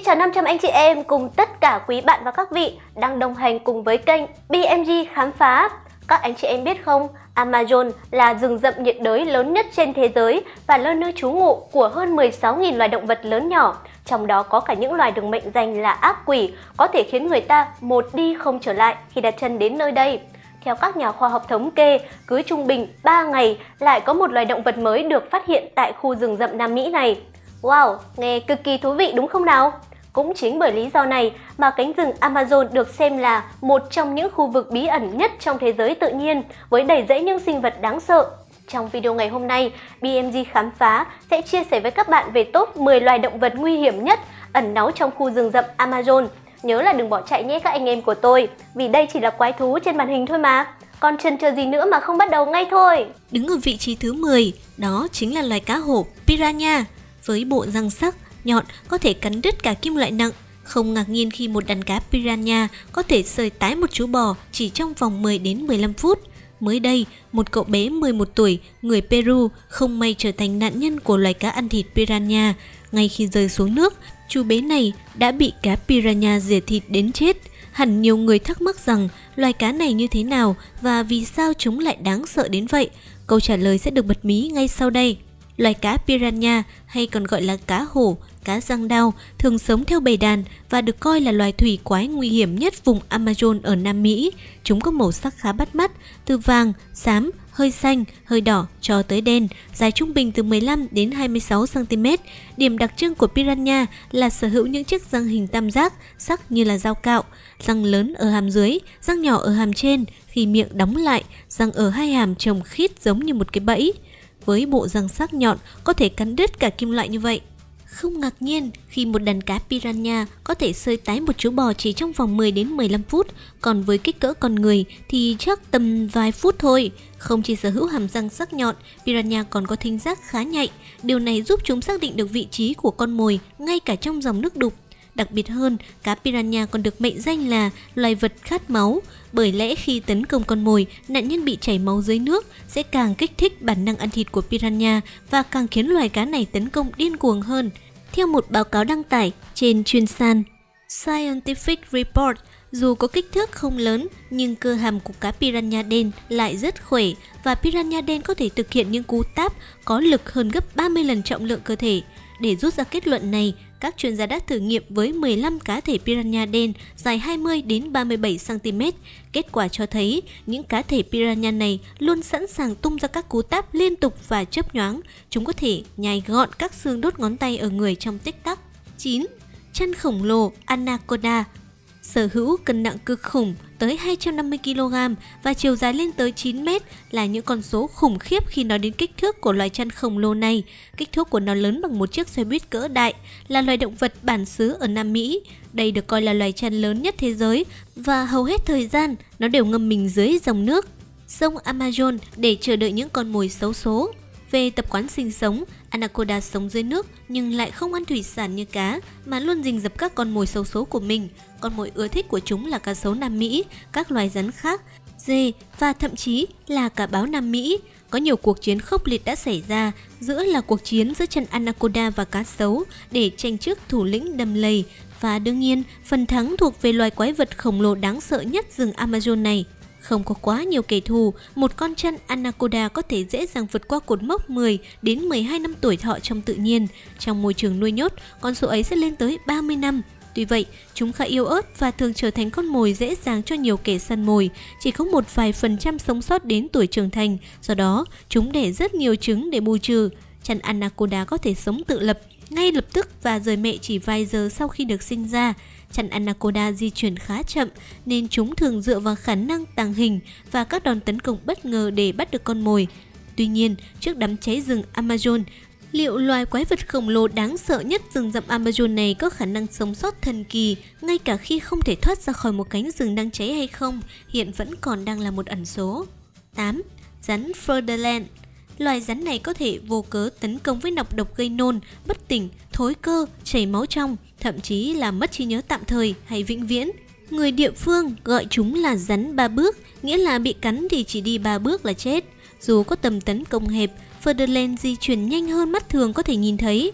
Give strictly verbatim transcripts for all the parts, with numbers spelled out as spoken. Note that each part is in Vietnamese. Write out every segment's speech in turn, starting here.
chào năm trăm anh chị em cùng tất cả quý bạn và các vị đang đồng hành cùng với kênh bê em giê Khám Phá. Các anh chị em biết không, Amazon là rừng rậm nhiệt đới lớn nhất trên thế giới và là nơi trú ngụ của hơn mười sáu nghìn loài động vật lớn nhỏ. Trong đó có cả những loài được mệnh danh là ác quỷ, có thể khiến người ta một đi không trở lại khi đặt chân đến nơi đây. Theo các nhà khoa học thống kê, cứ trung bình ba ngày lại có một loài động vật mới được phát hiện tại khu rừng rậm Nam Mỹ này. Wow, nghe cực kỳ thú vị đúng không nào? Cũng chính bởi lý do này mà cánh rừng Amazon được xem là một trong những khu vực bí ẩn nhất trong thế giới tự nhiên, với đầy rẫy những sinh vật đáng sợ. Trong video ngày hôm nay, bê em giê Khám Phá sẽ chia sẻ với các bạn về top mười loài động vật nguy hiểm nhất ẩn náu trong khu rừng rậm Amazon. Nhớ là đừng bỏ chạy nhé các anh em của tôi, vì đây chỉ là quái thú trên màn hình thôi mà. Còn chần chờ gì nữa mà không bắt đầu ngay thôi. Đứng ở vị trí thứ mười, đó chính là loài cá hổ Piranha. Với bộ răng sắc, nhọn có thể cắn đứt cả kim loại nặng. Không ngạc nhiên khi một đàn cá Piranha có thể sơi tái một chú bò chỉ trong vòng mười đến mười lăm phút. Mới đây, một cậu bé mười một tuổi, người Peru, không may trở thành nạn nhân của loài cá ăn thịt Piranha. Ngay khi rơi xuống nước, chú bé này đã bị cá Piranha rỉa thịt đến chết. Hẳn nhiều người thắc mắc rằng loài cá này như thế nào và vì sao chúng lại đáng sợ đến vậy. Câu trả lời sẽ được bật mí ngay sau đây. Loài cá Piranha, hay còn gọi là cá hổ, cá răng đao, thường sống theo bầy đàn và được coi là loài thủy quái nguy hiểm nhất vùng Amazon ở Nam Mỹ. Chúng có màu sắc khá bắt mắt, từ vàng, xám, hơi xanh, hơi đỏ cho tới đen, dài trung bình từ mười lăm đến hai mươi sáu xăng ti mét. Điểm đặc trưng của Piranha là sở hữu những chiếc răng hình tam giác, sắc như là dao cạo, răng lớn ở hàm dưới, răng nhỏ ở hàm trên. Khi miệng đóng lại, răng ở hai hàm chồng khít giống như một cái bẫy. Với bộ răng sắc nhọn có thể cắn đứt cả kim loại như vậy. Không ngạc nhiên khi một đàn cá Piranha có thể sơi tái một chú bò chỉ trong vòng mười đến mười lăm phút, còn với kích cỡ con người thì chắc tầm vài phút thôi. Không chỉ sở hữu hàm răng sắc nhọn, Piranha còn có thính giác khá nhạy. Điều này giúp chúng xác định được vị trí của con mồi ngay cả trong dòng nước đục. Đặc biệt hơn, cá Piranha còn được mệnh danh là loài vật khát máu, bởi lẽ khi tấn công con mồi, nạn nhân bị chảy máu dưới nước sẽ càng kích thích bản năng ăn thịt của Piranha và càng khiến loài cá này tấn công điên cuồng hơn. Theo một báo cáo đăng tải trên chuyên san Scientific Report, dù có kích thước không lớn nhưng cơ hàm của cá Piranha đen lại rất khỏe và Piranha đen có thể thực hiện những cú táp có lực hơn gấp ba mươi lần trọng lượng cơ thể. Để rút ra kết luận này, các chuyên gia đã thử nghiệm với mười lăm cá thể Piranha đen dài hai mươi đến ba mươi bảy xăng ti mét. Kết quả cho thấy những cá thể Piranha này luôn sẵn sàng tung ra các cú táp liên tục và chớp nhoáng. Chúng có thể nhai gọn các xương đốt ngón tay ở người trong tích tắc. chín. Chăn khổng lồ Anaconda. Sở hữu cân nặng cực khủng tới hai trăm năm mươi ki lô gam và chiều dài lên tới chín mét là những con số khủng khiếp khi nói đến kích thước của loài chăn khổng lồ này. Kích thước của nó lớn bằng một chiếc xe buýt cỡ đại, là loài động vật bản xứ ở Nam Mỹ. Đây được coi là loài chăn lớn nhất thế giới và hầu hết thời gian nó đều ngâm mình dưới dòng nước sông Amazon để chờ đợi những con mồi xấu số. Về tập quán sinh sống, Anaconda sống dưới nước nhưng lại không ăn thủy sản như cá mà luôn rình rập các con mồi xấu số của mình. Con mồi ưa thích của chúng là cá sấu Nam Mỹ, các loài rắn khác, dê và thậm chí là cả báo Nam Mỹ. Có nhiều cuộc chiến khốc liệt đã xảy ra, giữa là cuộc chiến giữa chân Anaconda và cá sấu để tranh chức thủ lĩnh đầm lầy. Và đương nhiên, phần thắng thuộc về loài quái vật khổng lồ đáng sợ nhất rừng Amazon này. Không có quá nhiều kẻ thù, một con chăn Anaconda có thể dễ dàng vượt qua cột mốc mười đến mười hai năm tuổi thọ trong tự nhiên. Trong môi trường nuôi nhốt, con số ấy sẽ lên tới ba mươi năm. Tuy vậy, chúng khá yếu ớt và thường trở thành con mồi dễ dàng cho nhiều kẻ săn mồi. Chỉ có một vài phần trăm sống sót đến tuổi trưởng thành, do đó chúng đẻ rất nhiều trứng để bù trừ. Chăn Anaconda có thể sống tự lập ngay lập tức và rời mẹ chỉ vài giờ sau khi được sinh ra. Chăn Anaconda di chuyển khá chậm nên chúng thường dựa vào khả năng tàng hình và các đòn tấn công bất ngờ để bắt được con mồi. Tuy nhiên, trước đám cháy rừng Amazon, liệu loài quái vật khổng lồ đáng sợ nhất rừng rậm Amazon này có khả năng sống sót thần kỳ ngay cả khi không thể thoát ra khỏi một cánh rừng đang cháy hay không, hiện vẫn còn đang là một ẩn số. tám. Rắn Furderland. Loài rắn này có thể vô cớ tấn công với nọc độc gây nôn, bất tỉnh, thối cơ, chảy máu trong, thậm chí là mất trí nhớ tạm thời hay vĩnh viễn. Người địa phương gọi chúng là rắn ba bước, nghĩa là bị cắn thì chỉ đi ba bước là chết. Dù có tầm tấn công hẹp, Furderland di chuyển nhanh hơn mắt thường có thể nhìn thấy.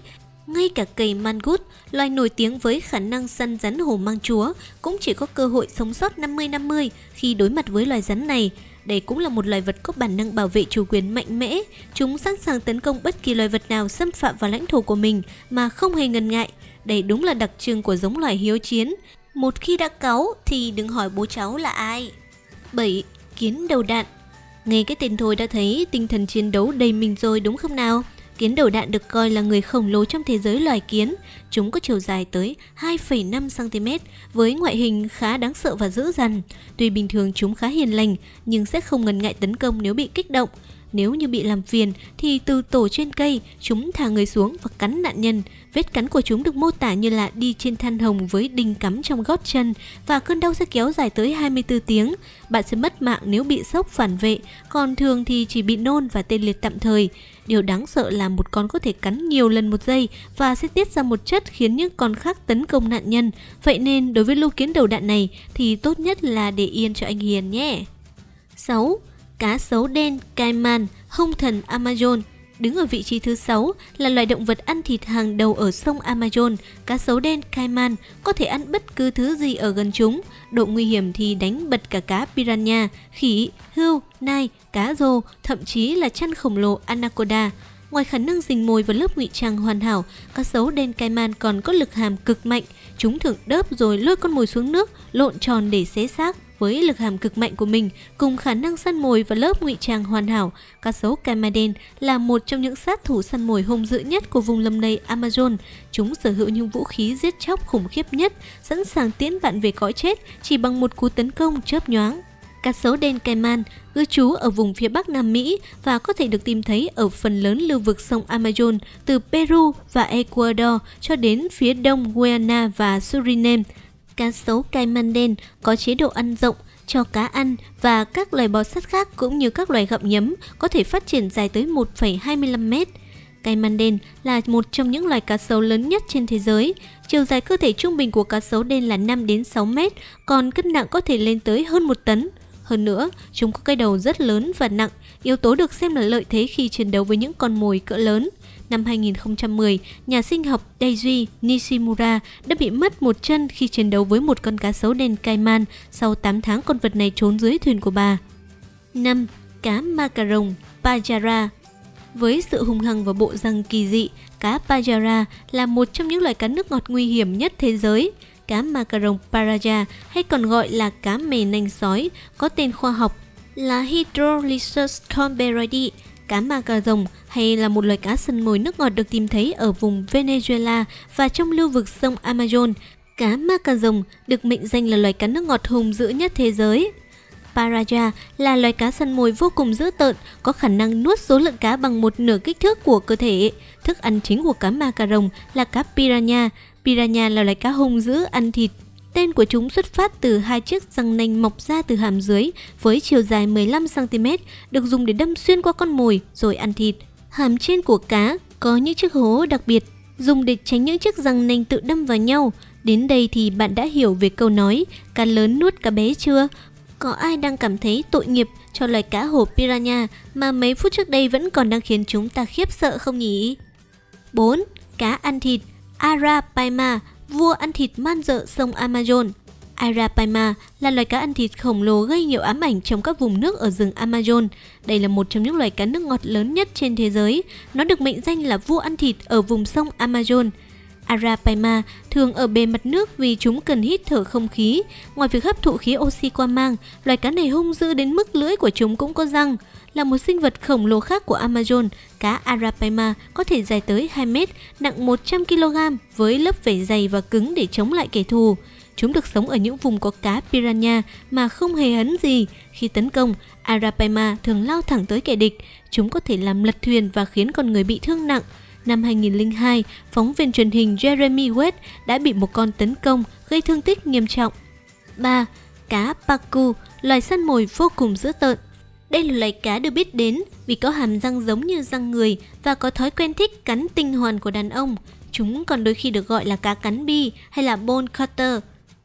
Ngay cả cây mangut, loài nổi tiếng với khả năng săn rắn hổ mang chúa, cũng chỉ có cơ hội sống sót năm mươi năm mươi khi đối mặt với loài rắn này. Đây cũng là một loài vật có bản năng bảo vệ chủ quyền mạnh mẽ. Chúng sẵn sàng tấn công bất kỳ loài vật nào xâm phạm vào lãnh thổ của mình mà không hề ngần ngại. Đây đúng là đặc trưng của giống loài hiếu chiến. Một khi đã cáu thì đừng hỏi bố cháu là ai. bảy. Kiến đầu đạn. Nghe cái tên thôi đã thấy tinh thần chiến đấu đầy mình rồi đúng không nào? Kiến đầu đạn được coi là người khổng lồ trong thế giới loài kiến. Chúng có chiều dài tới hai phẩy năm xăng ti mét với ngoại hình khá đáng sợ và dữ dằn. Tuy bình thường chúng khá hiền lành nhưng sẽ không ngần ngại tấn công nếu bị kích động. Nếu như bị làm phiền thì từ tổ trên cây, chúng thả người xuống và cắn nạn nhân. Vết cắn của chúng được mô tả như là đi trên than hồng với đinh cắm trong gót chân và cơn đau sẽ kéo dài tới hai mươi tư tiếng. Bạn sẽ mất mạng nếu bị sốc phản vệ, còn thường thì chỉ bị nôn và tê liệt tạm thời. Điều đáng sợ là một con có thể cắn nhiều lần một giây và sẽ tiết ra một chất khiến những con khác tấn công nạn nhân. Vậy nên đối với lũ kiến đầu đạn này thì tốt nhất là để yên cho anh hiền nhé. sáu. Cá sấu đen Caiman, hung thần Amazon. Đứng ở vị trí thứ sáu là loài động vật ăn thịt hàng đầu ở sông Amazon. Cá sấu đen Caiman có thể ăn bất cứ thứ gì ở gần chúng. Độ nguy hiểm thì đánh bật cả cá piranha, khỉ, hươu, nai, cá rô, thậm chí là chăn khổng lồ anaconda. Ngoài khả năng rình mồi và lớp ngụy trang hoàn hảo, cá sấu đen Caiman còn có lực hàm cực mạnh. Chúng thường đớp rồi lôi con mồi xuống nước, lộn tròn để xé xác. Với lực hàm cực mạnh của mình, cùng khả năng săn mồi và lớp ngụy trang hoàn hảo, cá sấu Caiman đen là một trong những sát thủ săn mồi hung dữ nhất của vùng lâm lầy Amazon. Chúng sở hữu những vũ khí giết chóc khủng khiếp nhất, sẵn sàng tiễn bạn về cõi chết chỉ bằng một cú tấn công chớp nhoáng. Cá sấu đen Caiman cư trú ở vùng phía Bắc Nam Mỹ và có thể được tìm thấy ở phần lớn lưu vực sông Amazon từ Peru và Ecuador cho đến phía đông Guyana và Suriname. Cá sấu Caiman đen có chế độ ăn rộng, cho cá ăn và các loài bò sát khác cũng như các loài gặm nhấm có thể phát triển dài tới một phẩy hai mươi lăm mét. Caiman đen là một trong những loài cá sấu lớn nhất trên thế giới. Chiều dài cơ thể trung bình của cá sấu đen là năm đến sáu mét, còn cân nặng có thể lên tới hơn một tấn. Hơn nữa, chúng có cái đầu rất lớn và nặng, yếu tố được xem là lợi thế khi chiến đấu với những con mồi cỡ lớn. Năm hai nghìn không trăm mười, nhà sinh học Daiji Nishimura đã bị mất một chân khi chiến đấu với một con cá sấu đen Caiman. Sau tám tháng, con vật này trốn dưới thuyền của bà. năm. Cá ma cà rồng Pajara. Với sự hung hăng và bộ răng kỳ dị, cá Pajara là một trong những loài cá nước ngọt nguy hiểm nhất thế giới. Cá ma cà rồng Paraja hay còn gọi là cá mè nanh sói có tên khoa học là Hydrolysus comberoides. Cá ma cà rồng hay là một loài cá săn mồi nước ngọt được tìm thấy ở vùng Venezuela và trong lưu vực sông Amazon. Cá ma cà rồng được mệnh danh là loài cá nước ngọt hung dữ nhất thế giới. Paraja là loài cá săn mồi vô cùng dữ tợn, có khả năng nuốt số lượng cá bằng một nửa kích thước của cơ thể. Thức ăn chính của cá ma cà rồng là cá piranha. Piranha là loài cá hung dữ ăn thịt. Tên của chúng xuất phát từ hai chiếc răng nanh mọc ra từ hàm dưới với chiều dài mười lăm xăng ti mét, được dùng để đâm xuyên qua con mồi rồi ăn thịt. Hàm trên của cá có những chiếc hố đặc biệt, dùng để tránh những chiếc răng nanh tự đâm vào nhau. Đến đây thì bạn đã hiểu về câu nói cá lớn nuốt cá bé chưa? Có ai đang cảm thấy tội nghiệp cho loài cá hổ piranha mà mấy phút trước đây vẫn còn đang khiến chúng ta khiếp sợ không nhỉ? bốn. Cá ăn thịt Arapaima, vua ăn thịt man dợ sông Amazon. Arapaima là loài cá ăn thịt khổng lồ gây nhiều ám ảnh trong các vùng nước ở rừng Amazon. Đây là một trong những loài cá nước ngọt lớn nhất trên thế giới. Nó được mệnh danh là vua ăn thịt ở vùng sông Amazon. Arapaima thường ở bề mặt nước vì chúng cần hít thở không khí. Ngoài việc hấp thụ khí oxy qua mang, loài cá này hung dữ đến mức lưỡi của chúng cũng có răng. Là một sinh vật khổng lồ khác của Amazon, cá Arapaima có thể dài tới hai mét, nặng một trăm ki lô gam với lớp vảy dày và cứng để chống lại kẻ thù. Chúng được sống ở những vùng có cá piranha mà không hề hấn gì. Khi tấn công, Arapaima thường lao thẳng tới kẻ địch. Chúng có thể làm lật thuyền và khiến con người bị thương nặng. Năm hai nghìn không trăm lẻ hai, phóng viên truyền hình Jeremy West đã bị một con tấn công gây thương tích nghiêm trọng. ba. Cá Pacu, loài săn mồi vô cùng dữ tợn. Đây là loài cá được biết đến vì có hàm răng giống như răng người và có thói quen thích cắn tinh hoàn của đàn ông. Chúng còn đôi khi được gọi là cá cắn bi hay là bone cutter.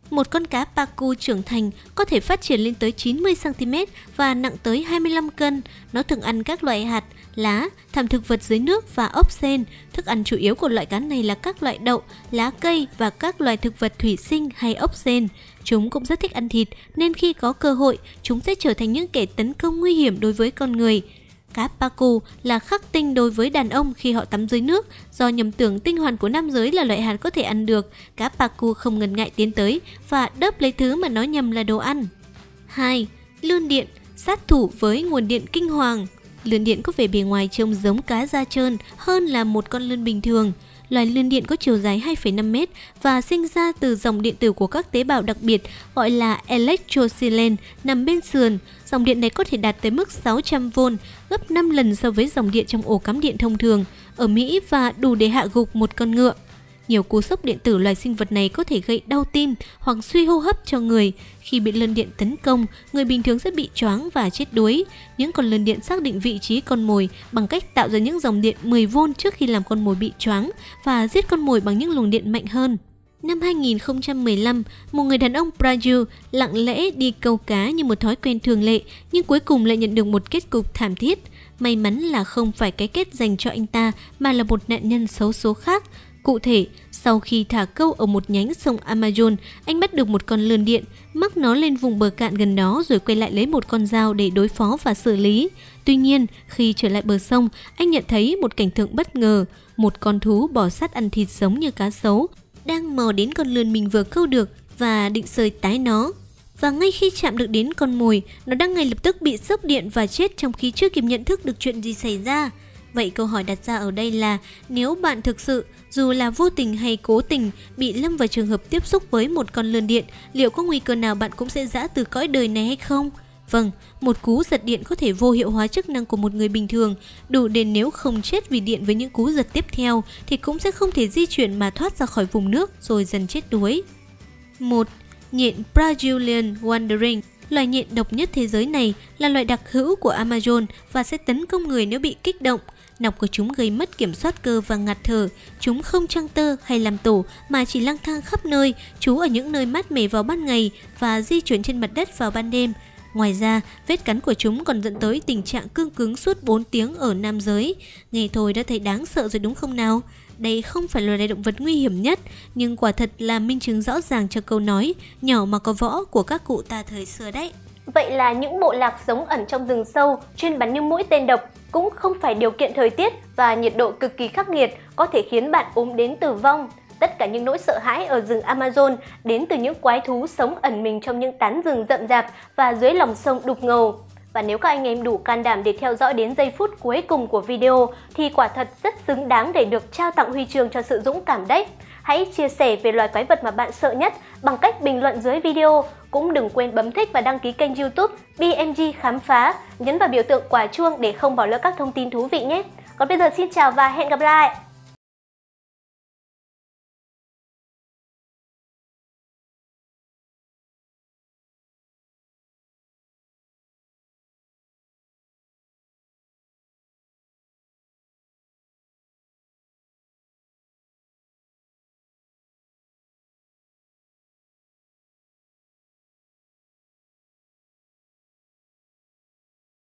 Một con cá pacu trưởng thành có thể phát triển lên tới chín mươi xăng ti mét và nặng tới hai mươi lăm cân. Nó thường ăn các loại hạt, lá, thảm thực vật dưới nước và ốc sên. Thức ăn chủ yếu của loại cá này là các loại đậu, lá cây và các loài thực vật thủy sinh hay ốc sên. Chúng cũng rất thích ăn thịt nên khi có cơ hội, chúng sẽ trở thành những kẻ tấn công nguy hiểm đối với con người. Cá pacu là khắc tinh đối với đàn ông khi họ tắm dưới nước. Do nhầm tưởng tinh hoàn của nam giới là loại hạt có thể ăn được, cá pacu không ngần ngại tiến tới và đớp lấy thứ mà nó nhầm là đồ ăn. hai. Lươn điện, sát thủ với nguồn điện kinh hoàng. Lươn điện có vẻ bề ngoài trông giống cá da trơn hơn là một con lươn bình thường. Loài lươn điện có chiều dài hai phẩy năm mét và sinh ra từ dòng điện tử của các tế bào đặc biệt gọi là electroxylin nằm bên sườn. Dòng điện này có thể đạt tới mức sáu trăm vôn, gấp năm lần so với dòng điện trong ổ cắm điện thông thường ở Mỹ và đủ để hạ gục một con ngựa. Nhiều cú sốc điện tử loài sinh vật này có thể gây đau tim hoặc suy hô hấp cho người. Khi bị lươn điện tấn công, người bình thường sẽ bị choáng và chết đuối. Những con lươn điện xác định vị trí con mồi bằng cách tạo ra những dòng điện mười vôn trước khi làm con mồi bị choáng và giết con mồi bằng những luồng điện mạnh hơn. Năm hai nghìn không trăm mười lăm, một người đàn ông Brazil lặng lẽ đi câu cá như một thói quen thường lệ, nhưng cuối cùng lại nhận được một kết cục thảm thiết. May mắn là không phải cái kết dành cho anh ta mà là một nạn nhân xấu số khác. Cụ thể, sau khi thả câu ở một nhánh sông Amazon, anh bắt được một con lươn điện, mắc nó lên vùng bờ cạn gần đó rồi quay lại lấy một con dao để đối phó và xử lý. Tuy nhiên, khi trở lại bờ sông, anh nhận thấy một cảnh tượng bất ngờ. Một con thú bò sát ăn thịt giống như cá sấu đang mò đến con lươn mình vừa câu được và định sơi tái nó. Và ngay khi chạm được đến con mồi, nó đang ngay lập tức bị sốc điện và chết trong khi chưa kịp nhận thức được chuyện gì xảy ra. Vậy câu hỏi đặt ra ở đây là nếu bạn thực sự, dù là vô tình hay cố tình, bị lâm vào trường hợp tiếp xúc với một con lươn điện, liệu có nguy cơ nào bạn cũng sẽ giã từ cõi đời này hay không? Vâng, một cú giật điện có thể vô hiệu hóa chức năng của một người bình thường, đủ để nếu không chết vì điện với những cú giật tiếp theo thì cũng sẽ không thể di chuyển mà thoát ra khỏi vùng nước rồi dần chết đuối. một. Nhện Brazilian Wandering. Loài nhện độc nhất thế giới này là loài đặc hữu của Amazon và sẽ tấn công người nếu bị kích động. Nọc của chúng gây mất kiểm soát cơ và ngạt thở. Chúng không trăng tơ hay làm tổ mà chỉ lang thang khắp nơi, trú ở những nơi mát mẻ vào ban ngày và di chuyển trên mặt đất vào ban đêm. Ngoài ra, vết cắn của chúng còn dẫn tới tình trạng cương cứng suốt bốn tiếng ở nam giới. Nghe thôi đã thấy đáng sợ rồi đúng không nào? Đây không phải là loài động vật nguy hiểm nhất, nhưng quả thật là minh chứng rõ ràng cho câu nói nhỏ mà có võ của các cụ ta thời xưa đấy. Vậy là những bộ lạc sống ẩn trong rừng sâu, chuyên bắn những mũi tên độc cũng không phải điều kiện thời tiết và nhiệt độ cực kỳ khắc nghiệt có thể khiến bạn ốm đến tử vong. Tất cả những nỗi sợ hãi ở rừng Amazon đến từ những quái thú sống ẩn mình trong những tán rừng rậm rạp và dưới lòng sông đục ngầu. Và nếu các anh em đủ can đảm để theo dõi đến giây phút cuối cùng của video thì quả thật rất xứng đáng để được trao tặng huy chương cho sự dũng cảm đấy. Hãy chia sẻ về loài quái vật mà bạn sợ nhất bằng cách bình luận dưới video. Cũng đừng quên bấm thích và đăng ký kênh YouTube bê em giê Khám Phá. Nhấn vào biểu tượng quả chuông để không bỏ lỡ các thông tin thú vị nhé. Còn bây giờ xin chào và hẹn gặp lại!